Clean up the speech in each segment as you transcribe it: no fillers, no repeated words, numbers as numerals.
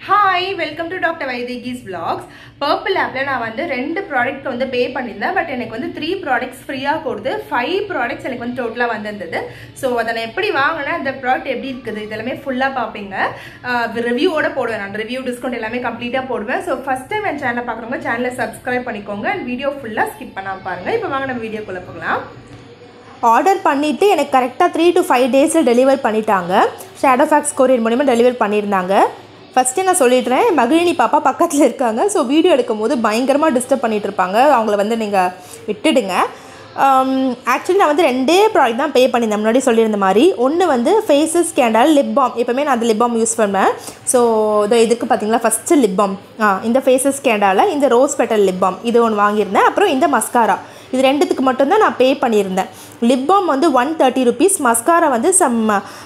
Hi, welcome to Dr.Vaithegi's vlogs. Purple appல நான் வந்து 2 product வந்து பே பண்ணிருந்தேன். பட் எனக்கு வந்து 3 ப்ராடக்ட்ஸ் ஃப்ரீயா கொடுத்து 5 ப்ராடக்ட்ஸ் எனக்கு வந்து டோட்டலா வந்திருந்தது. சோ அத நான் எப்படி வாங்குனேன், அந்த ப்ராடக்ட் எப்படி இருக்குது இதெல்லாம் ஃபுல்லா பாப்பீங்க. ரிவ்யூவோட போடுவேன். நான் ரிவ்யூ டிஸ்கவுண்ட் எல்லாமே கம்ப்ளீட்டா போடுவேன். சோ ஃபர்ஸ்ட் டைம் என் சேனலை பார்க்கறவங்க சேனலை சப்ஸ்கிரைப் பண்ணிக்கோங்க. and வீடியோ ஃபுல்லா ஸ்கிப் பண்ணாம பாருங்க. இப்போ வாங்க நம்ம வீடியோக்குள்ள போகலாம். ஆர்டர் பண்ணிவிட்டு எனக்கு கரெக்டாக 3 to 5 டேஸில் டெலிவர் பண்ணிட்டாங்க. ஷேடோ ஃபேக்ஸ் கொரியர் மூலிமா டெலிவர் பண்ணியிருந்தாங்க. ஃபஸ்ட்டு நான் சொல்லிடுறேன், மகிழினி பாப்பா பக்கத்தில் இருக்காங்க. ஸோ வீடியோ எடுக்கும் போது பயங்கரமாக டிஸ்டர்ப் பண்ணிகிட்டு இருப்பாங்க. அவங்கள வந்து நீங்கள் விட்டுடுங்க. ஆக்சுவலி நான் வந்து 2 ப்ராடக்ட் தான் பே பண்ணியிருந்தேன் முன்னாடி சொல்லியிருந்த மாதிரி. ஒன்று வந்து ஃபேஸஸ் கேண்டால் லிப் பாம். எப்போவுமே நான் அந்த லிப் பாம் யூஸ் பண்ணுவேன். ஸோ இதுக்கு பார்த்தீங்களா ஃபஸ்ட்டு லிப் பாம், இந்த ஃபேஸஸ் கேண்டால் இந்த ரோஸ் பெட்டல் லிப் பாம் இது ஒன்று வாங்கியிருந்தேன். அப்புறம் இந்த மஸ்காரா, இது 2த்துக்கு மட்டும்தான் நான் பே பண்ணியிருந்தேன். லிப் பாம் வந்து 130 rupees, மஸ்காரா வந்து சம்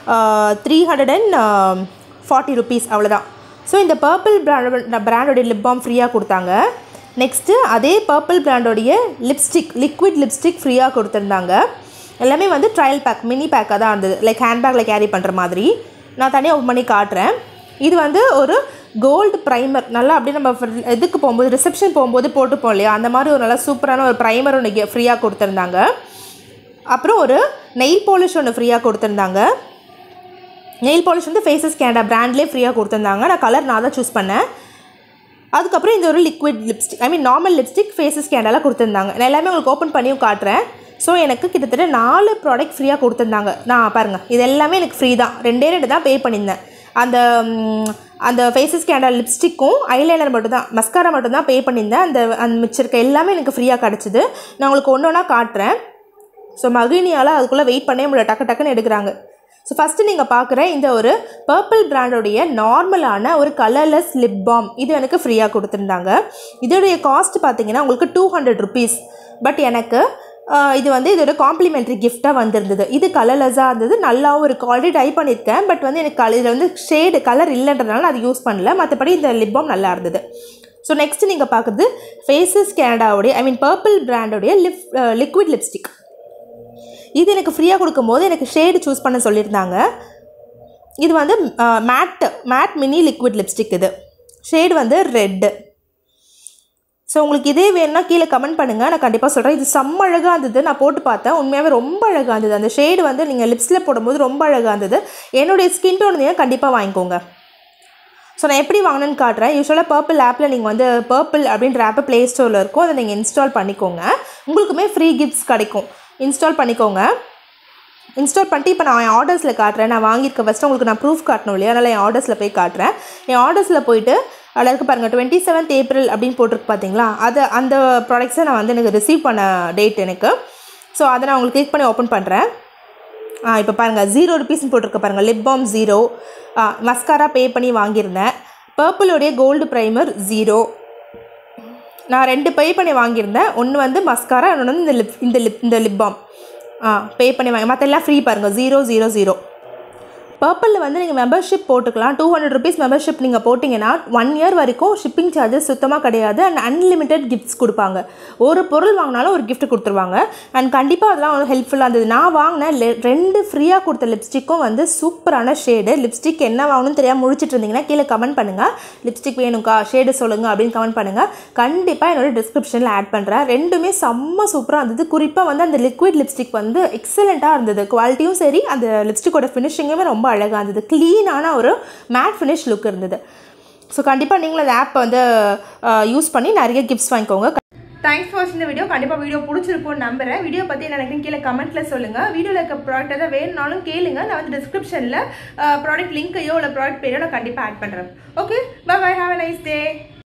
340 rupees அவ்வளோதான். ஸோ இந்த பர்பிள் பிராண்டோடைய லிப் பாம் ஃப்ரீயாக கொடுத்தாங்க. நெக்ஸ்ட்டு அதே பர்பிள் பிராண்டோடைய லிப்ஸ்டிக், லிக்விட் லிப்ஸ்டிக் ஃப்ரீயாக கொடுத்துருந்தாங்க. எல்லாமே வந்து ட்ரையல் பேக், மினி பேக்காக தான் இருந்தது. லைக் ஹேண்ட்பேக்கில் கேரி பண்ணுற மாதிரி. நான் தனியாக ஓப்பன் பண்ணி காட்டுறேன். இது வந்து ஒரு கோல்டு ப்ரைமர். நல்லா அப்படியே நம்ம இதுக்கு போகும்போது, ரிசப்ஷன் போகும்போது போட்டுப்போம் இல்லையா, அந்த மாதிரி ஒரு நல்லா சூப்பரான ஒரு ப்ரைமர் ஒன்று ஃப்ரீயாக கொடுத்துருந்தாங்க. அப்புறம் ஒரு நெயில் பாலிஷ் ஒன்று ஃப்ரீயாக கொடுத்துருந்தாங்க. நெயில் பாலிஷ் வந்து ஃபேஸஸ் கேண்டா பிராண்ட்லேயே ஃப்ரீயாக கொடுத்துருந்தாங்க. நான் தான் சூஸ் பண்ணேன். அதுக்கப்புறம் இந்த ஒரு liquid lipstick, normal lipstick Faces கேண்டாலாம் கொடுத்துருந்தாங்க. நான் எல்லாமே உங்களுக்கு ஓப்பன் பண்ணியும் காட்டுறேன். ஸோ எனக்கு கிட்டத்தட்ட 4 ப்ராடக்ட் ஃப்ரீயாக கொடுத்துருந்தாங்க. நான் பாருங்கள், இது எல்லாமே எனக்கு ஃப்ரீ தான். 2 தான் பே பண்ணியிருந்தேன். அந்த ஃபேஸஸ் கேண்டால் லிப்ஸ்டிக்கும் ஐலைனர் மட்டும்தான், மஸ்காரா மட்டும்தான் பே பண்ணியிருந்தேன். அந்த மிச்சிருக்க எல்லாமே எனக்கு ஃப்ரீயாக கிடச்சிது. நான் உங்களுக்கு ஒன்று ஒன்றா காட்டுறேன். ஸோ மகிழினியால் அதுக்குள்ளே வெயிட் பண்ணவே முடியல, டக்குன்னு எடுக்கிறாங்க. ஸோ ஃபஸ்ட்டு நீங்கள் பார்க்குற இந்த ஒரு பர்பிள் பிராண்டோடைய நார்மலான ஒரு கலர்லெஸ் லிப் பாம் இது எனக்கு ஃப்ரீயாக கொடுத்துருந்தாங்க. இதோடைய காஸ்ட் பார்த்தீங்கன்னா உங்களுக்கு 200 rupees. பட் எனக்கு இது வந்து இதோட காம்ப்ளிமெண்ட்ரி கிஃப்டாக வந்திருந்தது. இது கலர்லெஸ்ஸாக இருந்தது, நல்லாவும் இருக்குது. ஆல்ரெடி ட்ரை பண்ணியிருக்கேன். பட் வந்து எனக்கு இதில் வந்து ஷேடு கலர் இல்லைன்றதுனால நான் அது யூஸ் பண்ணல. மற்றபடி இந்த லிப் பாம் நல்லா இருந்தது. ஸோ நெக்ஸ்ட்டு நீங்கள் பார்க்குறது ஃபேஸஸ் கேனடாவுடைய பர்பிள் பிராண்டோடைய லிக்விட் லிப்ஸ்டிக். இது எனக்கு ஃப்ரீயாக கொடுக்கும்போது எனக்கு ஷேடு சூஸ் பண்ண சொல்லியிருந்தாங்க. இது வந்து மேட் மினி லிக்விட் லிப்ஸ்டிக். இது ஷேடு வந்து ரெட்டு. ஸோ உங்களுக்கு இதே வேணும்னா கீழே கமெண்ட் பண்ணுங்கள், நான் கண்டிப்பாக சொல்கிறேன். இது செம்ம அழகாக இருந்தது. நான் போட்டு பார்த்தேன், உண்மையாகவே ரொம்ப அழகாக இருந்தது. அந்த ஷேடு வந்து நீங்கள் லிப்ஸில் போடும்போது ரொம்ப அழகாக இருந்தது. என்னுடைய ஸ்கின் டோன் இருந்தீங்கன்னா கண்டிப்பாக வாங்கிக்கோங்க. ஸோ நான் எப்படி வாங்கினேன்னு காட்டுறேன். யூஸ்வலாக பர்பிள் ஆப்பில் நீங்கள் வந்து பர்பிள் அப்படின்ற ஆப்பை ப்ளே ஸ்டோரில் இருக்கும், அதை நீங்கள் இன்ஸ்டால் பண்ணிக்கோங்க. உங்களுக்குமே ஃப்ரீ கிஃப்ட்ஸ் கிடைக்கும். இன்ஸ்டால் பண்ணிக்கோங்க. இன்ஸ்டால் பண்ணிட்டு இப்போ நான் என் ஆர்டர்ஸில் காட்டுறேன். நான் வாங்கியிருக்க ஃபஸ்ட்டு உங்களுக்கு நான் ப்ரூஃப் காட்டணும் இல்லையா, அதனால் என் ஆர்டர்ஸில் போய் காட்டுறேன். என் ஆர்டர்ஸில் போயிட்டு அதில் இருக்க பாருங்கள் 27th April அப்படின்னு போட்டிருக்கு பார்த்தீங்களா, அந்த ப்ராடக்ட்ஸை நான் வந்து எனக்கு ரிசீவ் பண்ண டேட் எனக்கு. ஸோ அதை நான் உங்களுக்கு கிளிக் பண்ணி ஓப்பன் பண்ணுறேன். இப்போ பாருங்கள் 0 rupees போட்டிருக்க பாருங்கள். லிப் பாம் 0, மஸ்காரா பே பண்ணி வாங்கியிருந்தேன். பர்பிளோடைய கோல்டு ப்ரைமர் 0. நான் 2 பே பண்ணி வாங்கியிருந்தேன். ஒன்று வந்து மஸ்காரா, இன்னொன்று வந்து இந்த லிப் பாம் பே பண்ணி வாங்கி, மற்ற எல்லாம் ஃப்ரீ பாருங்கள் 000. பர்பிளில் வந்து நீங்கள் மெம்பர்ஷிப் போட்டுக்கலாம். 200 rupees மெம்பர்ஷிப் நீங்கள் போட்டிங்கன்னா 1 year வரைக்கும் ஷிப்பிங் சார்ஜஸ் சுத்தமாக கிடையாது. அண்ட் அன்லிமிட்டெட் கிஃப்ட்ஸ் கொடுப்பாங்க. ஒரு பொருள் வாங்கினாலும் ஒரு கிஃப்ட் கொடுத்துருவாங்க. அண்ட் கண்டிப்பாக அதெல்லாம் வந்து ஹெல்ப்ஃபுல்லாக இருந்தது. நான் வாங்கின 2 ஃப்ரீயாக கொடுத்த லிப்ஸ்டிக்கும் வந்து சூப்பரான ஷேடு. லிப்ஸ்டிக் என்ன வாங்கணும்னு தெரியாமல் முடிச்சுட்டு இருந்தீங்கன்னா கீழே கமெண்ட் பண்ணுங்கள். லிப்ஸ்டிக் வேணும்க்கா, ஷேடு சொல்லுங்கள் அப்படின்னு கமெண்ட் பண்ணுங்கள். கண்டிப்பாக என்னோட டிஸ்கிரிப்ஷனில் ஆட் பண்ணுறேன். ரெண்டுமே செம்ம சூப்பராக இருந்தது. குறிப்பாக வந்து அந்த லிக்விட் லிப்ஸ்டிக் வந்து எக்ஸலண்ட்டாக இருந்தது. குவாலிட்டியும் சரி, அந்த லிப்ஸ்டிக்கோட ஃபினிஷிங்குமே ரொம்ப அழகாக இருந்தது. க்ளீனான ஒரு மேட் ஃபினிஷ் லுக் இருந்தது. ஸோ கண்டிப்பாக நீங்களும் அந்த ஆப் வந்து யூஸ் பண்ணி நிறைய கிஃப்ட்ஸ் வாங்கிக்கோங்க. தேங்க்ஸ் ஃபார் வாட்சிங் இந்த வீடியோ. கண்டிப்பாக வீடியோ பிடிச்சிருக்கும்னு நம்புறேன். வீடியோ பற்றி என்ன நினைக்கிறேன் கீழே கமெண்ட்டில் சொல்லுங்கள். வீடியோவில் இருக்க ப்ராடக்ட் எதாவது வேணும்னாலும் கேளுங்க. நான் வந்து டிஸ்கிரிப்ஷனில் ப்ராடக்ட் லிங்க்கையோ இல்லை ப்ராடக்ட் பேரையோ நான் கண்டிப்பாக ஆட் பண்ணுறேன். Okay, bye bye, have a nice day.